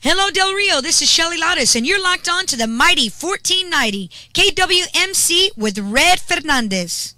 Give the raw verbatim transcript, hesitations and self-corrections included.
Hello, Del Rio. This is Shelly Lares, and you're locked on to the mighty fourteen ninety K W M C with Red Fernandez.